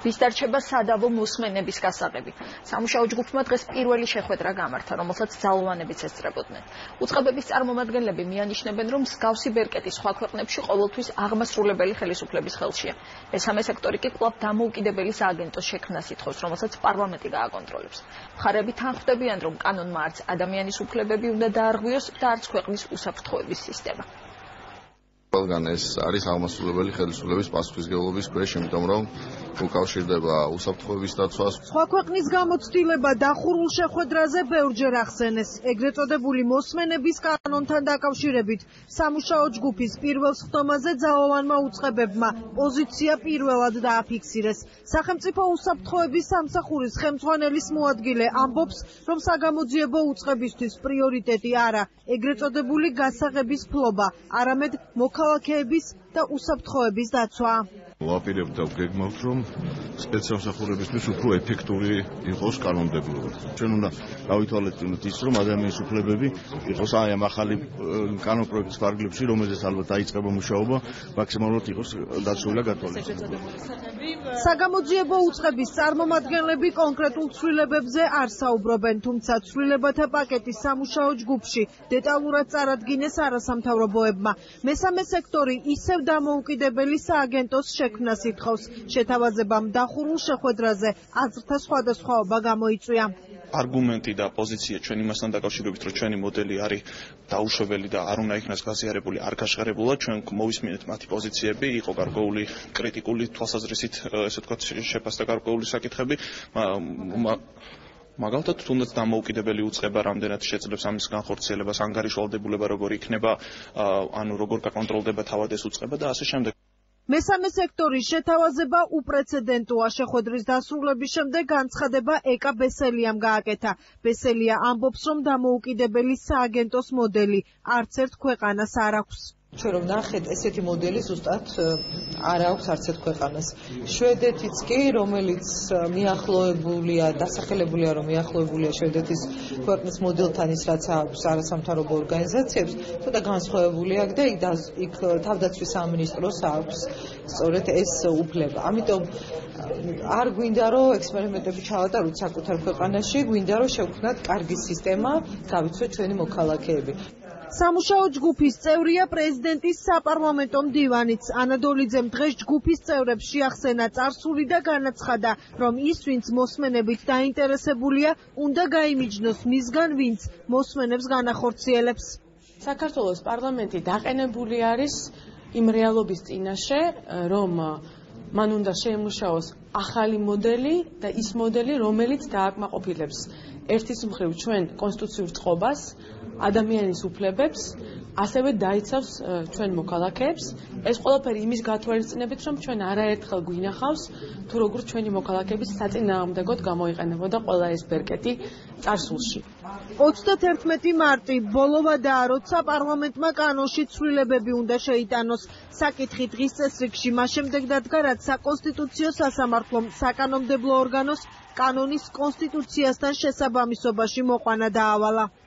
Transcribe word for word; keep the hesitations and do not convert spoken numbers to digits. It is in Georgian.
ვის დარჩება სადავო მოსმენების გასაღები. სამუშაო ჯგუფმა დღეს პირველი შეხვედრა გამართა, რომელსაც ძალოვანებიც ესწრებოდნენ. უწყებების წარმომადგენლები მიანიშნებენ, რომ მსგავსი ბერკეტი სხვა ქვეყნებში ყოველთვის აღმასრულებელი ხელისუფლების ხელშია. მესამე სექტორი კი კვლავ დამოუკიდებელი სააგენტოს შექმნას ითხოვს, რომელსაც პარლამენტი გააკონტროლებს. მხარეები თანხმდებიან, რომ კანონმა არც ადამიანის უფლებები უნდა დაარღვიოს და არც ქვეყნის უსაფრთხოების სისტემა. ყველგან ეს არის აღმასრულებელი ხელისუფლების პასუხისმგებლობის ქვეშ, იმიტომ რომ უკავშირდება უსაფრთხოების დაცვას. სხვა ქვეყნის გამოცდილება დახურულ შეხვედრაზე ბევრჯერ ახსენეს. ეგრეთ წოდებული მოსმენების კანონთან დაკავშირებით სამუშაო ჯგუფის პირველ სხდომაზე ძალოვანმა უწყებებმა პოზიცია პირველად დააფიქსირეს. სახელმწიფო უსაფრთხოების სამსახურის ხელმძღვანელის მოადგილე ამბობს, რომ საგამოძიებო უწყებისთვის პრიორიტეტი არა ეგრეთ წოდებული გასაღების ფლობა, არამედ მოქალაქეების და უსაფრთხოების დაცვა. ვაპირებთ და ვგეგმავთ, რომ სპეცსამსახურებისთვის უფრო ეფექტური იყოს კანონმდებლობა. ჩვენ უნდა გავითვალისწინოთ ის, რომ ადამიანის უფლებები იყოს აი ამ ახალი კანონპროექტის ფარგლებში, რომელზეც ალბათ დაიწყება მუშაობა, მაქსიმალურად იყოს დაცული და გათვალისწინებული. საგამოძიებო უწყების წარმომადგენლები კონკრეტულ ცვლილებებზე არ საუბრობენ, თუმცა ცვლილებათა პაკეტის სამუშაო ჯგუფში დეტალურად წარადგინეს არასამთავრობოებმა. მესამე სექტორი ისევ დამოუკიდებელი სააგენტოს შექმნას ითხოვს. შეთავაზებამ დახურულ შეხვედრაზე აზრთა სხვადასხვაობა გამოიწვია. არგუმენტი და პოზიცია ჩვენ იმასთან დაკავშირებით, რომ ჩვენი მოდელი არის დაუშვებელი და არ უნდა იქნას გაზიარებული, არ გაშღერებულა, ჩვენ მოვისმინეთ მათი პოზიციები, იყო გარკვეული კრიტიკული თვალსაზრისით, ესე ვთქვათ, შეფასდა გარკვეული საკითხები. მაგალითად, თუნდაც დამოუკიდებელი უწყება რამდენად შეძლებს ამის განხორციელებას, ანგარიშვალდებულება როგორ იქნება, ანუ როგორ გაკონტროლდება თავად ეს უწყება და ასე შემდეგ. მესამე სექტორის შეთავაზება უპრეცედენტოა. შეხვედრის დასრულების შემდეგ განცხადება ეკა ბესელიამ გააკეთა. ბესელია ამბობს, რომ დამოუკიდებელი სააგენტოს მოდელი არც ერთ ქვეყანას არ აქვს. ჩვენ რომ ნახეთ, ესეთი მოდელი ზუსტად არ აქვს არც ერთ ქვეყანას. შვედეთიც კი, რომელიც მიახლოებულია, დასახელებულია, რომ მიახლოებულია შვედეთის ქვეყნის მოდელთან ის, რაც აქვს არასამთავრობო ორგანიზაციებს, ცოტა განსხვავებული აქვს და იქ იქ თავდაცვის სამინისტროს აქვს სწორედ ეს უფლება. ამიტომ არ გვინდა, რომ ექსპერიმენტები ჩავატაროთ საკუთარ ქვეყანაში, გვინდა, რომ შევქმნათ კარგი სისტემა, გავიცვეთ ჩვენი მოქალაქეები. სამუშაო ჯგუფის წევრია პრეზიდენტის საპარლამენტო მდივანიც. ანადოლიძემ დღეს ჯგუფის წევრებს შეახსენა წარსული და განაცხადა, რომ ის, ვინც მოსმენებით დაინტერესებულია, უნდა გაიმიჯნოს მისგან, ვინც მოსმენებს განახორციელებს. საქართველოს პარლამენტი დაყენებული არის იმ რეალობის წინაშე, რომ მან უნდა შეემუშაოს ახალი მოდელი და ის მოდელი, რომელიც დააკმაყოფილებს ერთის მხრივ ჩვენ კონსტიტუციურ წყობას, ადამიანის უფლებებს, ასევე დაიცავს ჩვენ მოქალაქეებს. ეს ყველაფერი იმის გათვალისწინებით, რომ ჩვენ არაერთხელ გვინახავს, თუ როგორ ჩვენი მოქალაქეების საწინააღმდეგოდ გამოიყენებოდა ყველა ეს ბერკეტი წარსულში. ოცდათერთმეტი მარტი ბოლოვადაა, როცა პარლამენტმა კანონში ცვლილებები უნდა შეიტანოს. საკითხი დღის წესრიგში მას შემდეგ დადგა, რაც საკონსტიტუციო სასამართლომ საკანონმდებლო ორგანოს კანონის კონსტიტუციასთან შესაბამისობაში მოყვანა დაავალა.